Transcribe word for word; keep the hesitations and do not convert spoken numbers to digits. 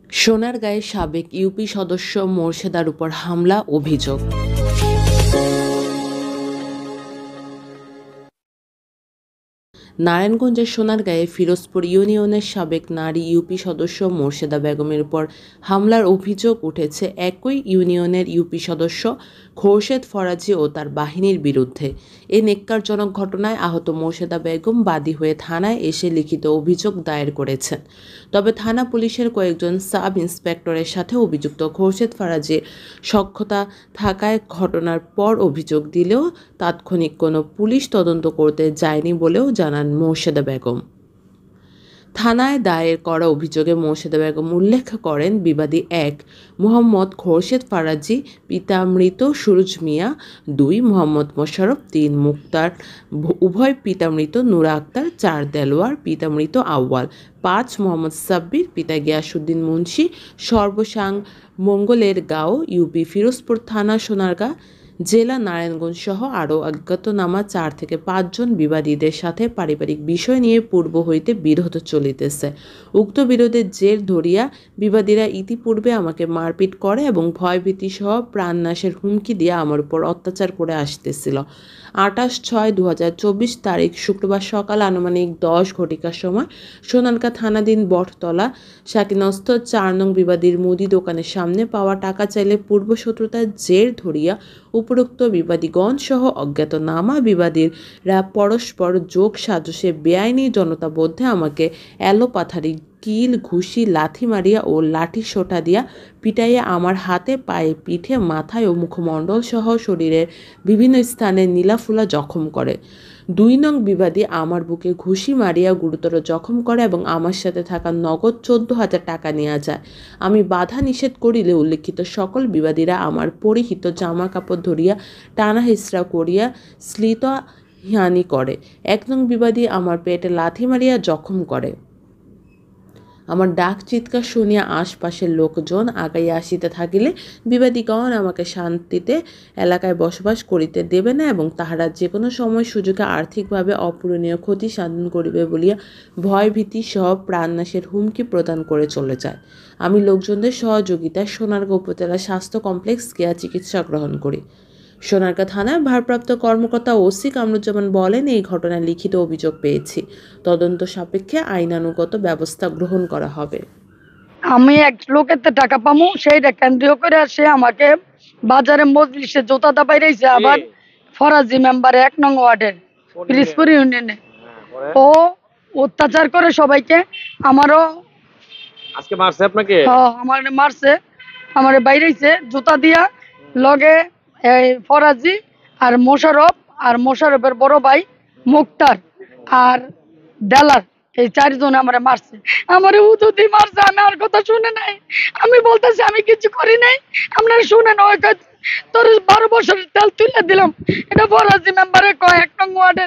সোনারগাঁয়ে সাবেক ইউপি সদস্য মোর্শেদার উপর হামলা অভিযোগ। নারায়ণগঞ্জের সোনারগাঁয়ে ফিরোজপুর ইউনিয়নের সাবেক নারী ইউপি সদস্য মোর্শেদা বেগমের উপর হামলার অভিযোগ উঠেছে একই ইউনিয়নের ইউপি সদস্য খোরশেদ ফরাজি ও তার বাহিনীর বিরুদ্ধে। এই নেক্কারজনক ঘটনায় আহত মোর্শেদা বেগম বাদী হয়ে থানায় এসে লিখিত অভিযোগ দায়ের করেছেন। তবে থানা পুলিশের কয়েকজন সাব ইন্সপেক্টরের সাথে অভিযুক্ত খোরশেদ ফরাজির সখ্যতা থাকায় ঘটনার পর অভিযোগ দিলেও তাৎক্ষণিক কোনো পুলিশ তদন্ত করতে যায়নি বলেও জানান মোর্শেদা বেগম। থানায় দায়ের করা অভিযোগে মোর্শেদা বেগম উল্লেখ করেন, বিবাদী এক মোহাম্মদ খোরশেদ ফরাজি পিতা মৃত সুরুজ মিয়া, দুই মোহাম্মদ মোশাররফ, তিন মুক্তার উভয় পিতা মৃত নুরা আক্তার, চার দেলোয়ার পিতা মৃত আউয়াল, পাঁচ মোহাম্মদ সাব্বির পিতা গিয়াসউদ্দিন মুন্সি, সর্বসাং মঙ্গলের গাঁও ইউপি ফিরোজপুর থানা সোনারগাঁ জেলা নারায়ণগঞ্জ সহ আরও অজ্ঞাতনামা চার থেকে পাঁচজন বিবাদীদের সাথে পারিবারিক বিষয় নিয়ে পূর্ব হইতে বিরোধ চলিতেছে। উক্ত বিরোধের জের ধরিয়া বিবাদীরা ইতিপূর্বে আমাকে মারপিট করে এবং ভয়ভীতি সহ প্রাণনাশের হুমকি দিয়ে আমার উপর অত্যাচার করে আসতেছিল। আঠাশ ছয় দু হাজার চব্বিশ তারিখ শুক্রবার সকাল আনুমানিক দশ ঘটিকার সময় সোনারগাঁ থানাধীন বটতলা শাকিনস্থ চার নং বিবাদীর মুদি দোকানের সামনে পাওয়া টাকা চাইলে পূর্বশত্রুতার জের ধরিয়া উপরোক্ত বিবাদীগণ সহ অজ্ঞাতনামা বিবাদীরা পরস্পর যোগ সাজসে বেআইনি জনতাবদ্ধে আমাকে এলোপাথারি কিল, ঘুষি, লাথি মারিয়া ও লাঠি সোঁটা দিয়া পিটাইয়া আমার হাতে, পায়ে, পিঠে, মাথায় ও মুখমণ্ডল সহ শরীরের বিভিন্ন স্থানে নীলাফুলা জখম করে। দুই নং বিবাদী আমার বুকে ঘুষি মারিয়া গুরুতর জখম করে এবং আমার সাথে থাকা নগদ চোদ্দ হাজার টাকা নেওয়া যায়। আমি বাধা নিষেধ করিলে উল্লিখিত সকল বিবাদীরা আমার পরিহিত জামা কাপড় ধরিয়া টানা হেঁচড়া করিয়া শ্লীত হানি করে। এক নং বিবাদী আমার পেটে লাথি মারিয়া জখম করে। আমার ডাক চিৎকার শুনিয়া আশপাশের লোকজন আগাইয়া আসিতে থাকিলে বিবাদীগণ আমাকে শান্তিতে এলাকায় বসবাস করিতে দেবে না এবং তাহারা যে কোনো সময় সুযোগে আর্থিকভাবে অপূরণীয় ক্ষতি সাধন করিবে বলিয়া ভয়ভীতি সহ প্রাণনাশের হুমকি প্রদান করে চলে যায়। আমি লোকজনদের সহযোগিতায় সোনারগাঁ উপজেলা স্বাস্থ্য কমপ্লেক্স কেয়া চিকিৎসা গ্রহণ করি। সোনারগাঁ থানার ভারপ্রাপ্ত কর্মকর্তা ওসি কামরুজ্জামান বলেন, এই ঘটনায় লিখিত অভিযোগ পেয়েছি, তদন্ত সাপেক্ষে আইনানুগত ব্যবস্থা গ্রহণ করা হবে। আমি এক লোকের টাকা পামু সেইটা কেন্দ্রীয় করে সে আমাকে বাজারে মজলিসে জোতা দাবাই রয়েছে। আবার ফরাজি মেম্বার এক নং ওয়ার্ডের ফিরোজপুর ইউনিয়নে ও অত্যাচার করে সবাইকে। আমারও আজকে মারছে আপনাকে? হ্যাঁ, আমার মারছে, আমার বাইরেছে জুতা দিয়া। লগে এই ফরাজি আর মোশাররফ আর মোশাররফের বড় ভাই মুক্তার আর দেলার, এই চারজন আমার মারছে। আমার উদুদি মারছে, আমি আর কথা শুনে নাই। আমি বলতেছি আমি কিছু করি নাই, আপনারা শুনেন। ওই তোর বারো বছরের তেল তুলে দিলাম, এটা ফরাজি মেম্বারে কয় এক নং ওয়ার্ডের।